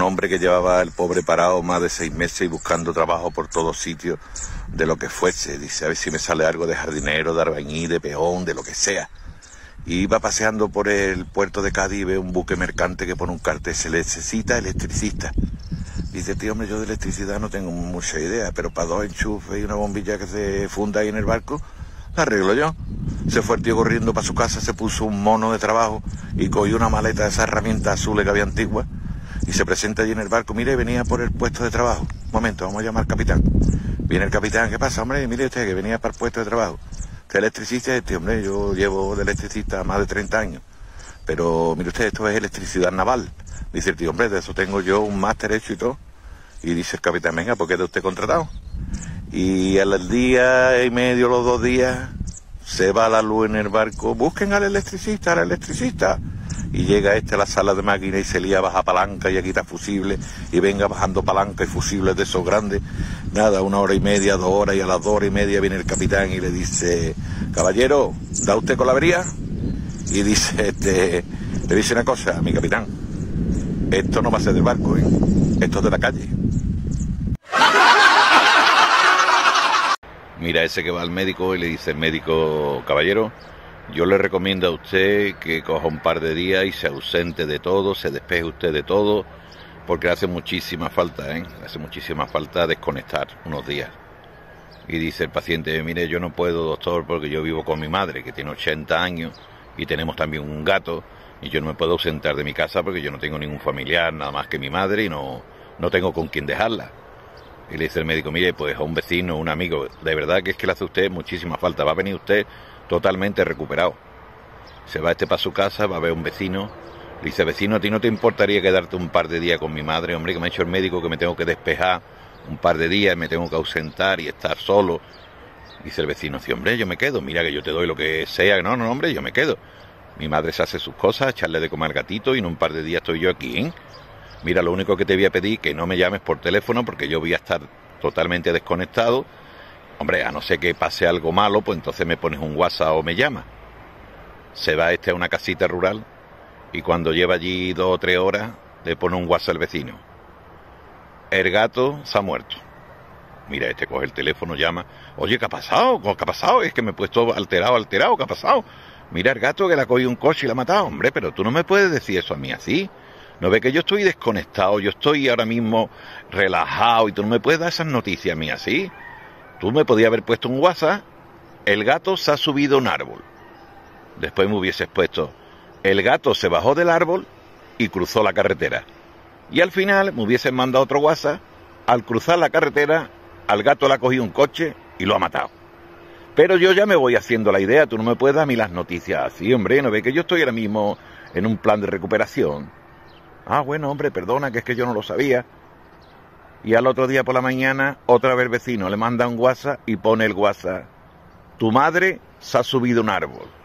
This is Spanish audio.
hombre que llevaba el pobre parado más de 6 meses y buscando trabajo por todos sitios, de lo que fuese. Dice, a ver si me sale algo de jardinero, de albañil, de peón, de lo que sea. Y iba paseando por el puerto de Cádiz y ve un buque mercante que pone un cartel, se necesita electricista. Dice, tío, hombre, yo de electricidad no tengo mucha idea, pero para 2 enchufes y una bombilla que se funda ahí en el barco, la arreglo yo. Se fue el tío corriendo para su casa, se puso un mono de trabajo y cogió una maleta de esas herramientas azules que había antiguas y se presenta allí en el barco. Mire, venía por el puesto de trabajo. Un momento, vamos a llamar al capitán. Viene el capitán, ¿qué pasa, hombre? Mire usted, que venía para el puesto de trabajo. ¿Usted es electricista? Este, hombre, yo llevo de electricista más de 30 años. Pero, mire usted, esto es electricidad naval. Dice el tío, hombre, de eso tengo yo un máster hecho y todo. Y dice el capitán, venga, ¿por qué está usted contratado? Y al día y medio, los 2 días, se va la luz en el barco. Busquen al electricista, al electricista. Y llega a la sala de máquina y se lía a bajar palanca y a quitar fusibles. Y venga bajando palanca y fusibles de esos grandes. Nada, 1 hora y media, 2 horas, y a las 2 horas y media viene el capitán y le dice, caballero, ¿da usted con la avería? Y dice, le dice una cosa, mi capitán, esto no va a ser del barco, ¿eh? Esto es de la calle. Mira ese que va al médico y le dice el médico, caballero, yo le recomiendo a usted que coja un par de días y se ausente de todo, se despeje usted de todo, porque hace muchísima falta, hace muchísima falta desconectar unos días. Y dice el paciente, mire, yo no puedo, doctor, porque yo vivo con mi madre, que tiene 80 años, y tenemos también un gato, y yo no me puedo ausentar de mi casa porque yo no tengo ningún familiar, nada más que mi madre, y no tengo con quién dejarla. Y le dice el médico, mire, pues a un vecino, un amigo, de verdad que es que le hace a usted muchísima falta, va a venir usted totalmente recuperado. Se va para su casa, va a ver un vecino, le dice, vecino, ¿a ti no te importaría quedarte un par de días con mi madre? Hombre, que me ha dicho el médico que me tengo que despejar un par de días, me tengo que ausentar y estar solo. Dice el vecino, sí, hombre, yo me quedo, mira que yo te doy lo que sea. No, hombre, yo me quedo. Mi madre se hace sus cosas, echarle de comer al gatito y en un par de días estoy yo aquí, ¿eh? Mira, lo único que te voy a pedir que no me llames por teléfono porque yo voy a estar totalmente desconectado. Hombre, a no ser que pase algo malo, pues entonces me pones un WhatsApp o me llamas. Se va a una casita rural y cuando lleva allí 2 o 3 horas le pone un WhatsApp al vecino. El gato se ha muerto. Mira, coge el teléfono, llama. Oye, ¿qué ha pasado? ¿Qué ha pasado? Es que me he puesto alterado. ¿Qué ha pasado? Mira, el gato que le ha cogido un coche y la ha matado. Hombre, pero tú no me puedes decir eso a mí así. ¿No ves que yo estoy desconectado? Yo estoy ahora mismo relajado y tú no me puedes dar esas noticias a mí así. Tú me podías haber puesto un WhatsApp. El gato se ha subido a un árbol. Después me hubieses puesto, el gato se bajó del árbol y cruzó la carretera. Y al final me hubiesen mandado otro WhatsApp. Al cruzar la carretera, al gato le ha cogido un coche y lo ha matado. Pero yo ya me voy haciendo la idea. Tú no me puedes dar a mí las noticias así, hombre. ¿No ves que yo estoy ahora mismo en un plan de recuperación? Ah, bueno, hombre, perdona, que es que yo no lo sabía. Y al otro día por la mañana, otra vez el vecino le manda un WhatsApp y pone el WhatsApp, tu madre se ha subido a un árbol.